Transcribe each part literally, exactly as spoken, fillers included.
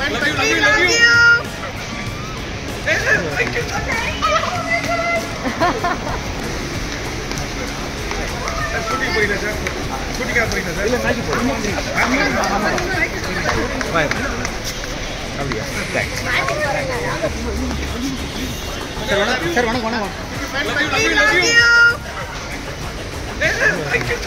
Sir, one, one, one. We love you. Thank you.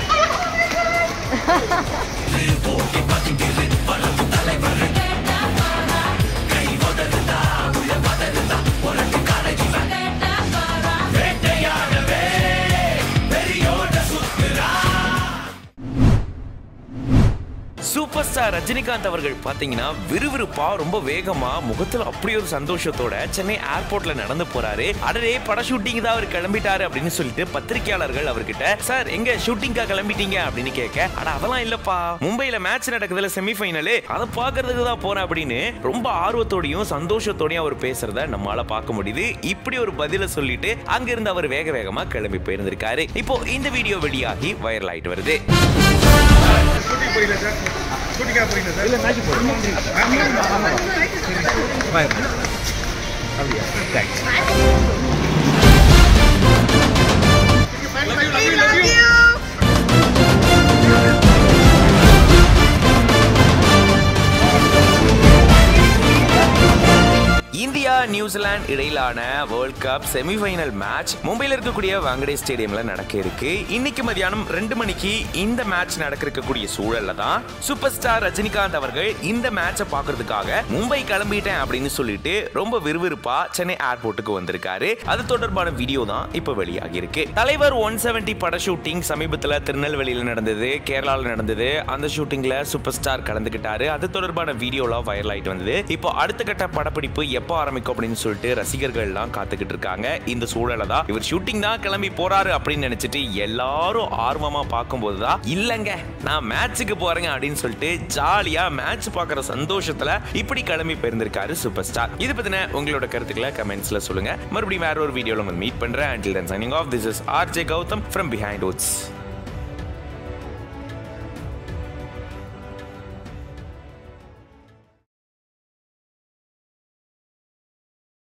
Superstar Rajinikanth அவர்கள் பாத்தீங்கன்னா விறுவிறுப்பா ரொம்ப வேகமா முகத்துல அப்படி ஒரு சந்தோஷத்தோட சென்னை ஏர்போர்ட்ல நடந்து போறாரு. அடரே பட ஷூட்டிங் தான் அவர் கிளம்பிட்டாரு அப்படின்னு சொல்லிட்டு பத்திரிகையாளர்கள் அவர்கிட்ட சார் எங்க ஷூட்டிங்கா கிளம்பிட்டீங்க அப்படின்னு கேட்க, அட அதெல்லாம் இல்லப்பா, மும்பைல மேட்ச் நடக்குதுல செமிஃபைனலு, அதை பாக்குறதுக்கு தான் போறேன் அப்படின்னு ரொம்ப ஆர்வத்தோடையும் சந்தோஷத்தோடையும் அவர் பேசுறத நம்மளால பார்க்க முடியுது. இப்படி ஒரு பதில சொல்லிட்டு அங்கிருந்து அவர் வேக வேகமா கிளம்பி போயிருந்திருக்காரு. இப்போ இந்த வீடியோ வெளியாகி வைரல் ஆயிட்டு வருது. இந்தியா நியூசிலாந்து இடையிலான வேர்ல்ட் கப் செமிஃபைனல் மேட்ச் மும்பையில் இருக்கக்கூடிய வாங்கடே ஸ்டேடியம்ல நடக்க இருக்கு. இன்னைக்கு மதியானம் ரெண்டு மணிக்கு இந்த மேட்ச் நடக்க இருக்கக்கூடிய சூழல்ல தான் சூப்பர் ஸ்டார் ரஜினிகாந்த் அவர்கள் இந்த மேட்சை பாக்குறதுக்காக மும்பை கிளம்பிட்டேன் அப்படின்னு சொல்லிட்டு ரொம்ப விறுவிறுப்பா சென்னை ஏர்போர்ட்டுக்கு வந்திருக்காரு. அது தொடர்பான வீடியோ தான் இப்ப வெளியாகி இருக்கு. தலைவர் ஒன் செவன்டி பட ஷூட்டிங் சமீபத்துல திருநெல்வேலியில நடந்தது, கேரளால நடந்தது. அந்த ஷூட்டிங்ல சூப்பர் ஸ்டார் கலந்துகிட்டாரு. அது தொடர்பான வீடியோலாம் வைரல் ஆயிட்டு வந்தது. இப்போ அடுத்த கட்ட படப்பிடிப்பு எப்போ ஆரம்பிக்கும் அப்படின்னு சொல்லிட்டு ரசிகர்கள் எல்லாம் காத்துக்கிட்டு இருக்காங்க. இந்த சூழல தான் இவர் ஷூட்டிங் தான் கிளம்பி போறாரு அப்படின்னு நினைச்சிட்டு எல்லாரும் ஆர்வமா பார்க்கும்போது தான் இல்லங்க நான் மேட்சுக்கு போறேங்க அப்படின்னு சொல்லிட்டு ஜாலியா மேட்ச் பார்க்குற சந்தோஷத்துல இப்படி கிளம்பி போயிருந்திருக்காரு சூப்பர் ஸ்டார். இது பத்தின உங்களோட கருத்துக்களை கமெண்ட்ஸ்ல சொல்லுங்க. மறுபடியும் வேற ஒரு வீடியோல மீட் பண்றேன். Until then signing off, this is R J Gautam from Behindwoods.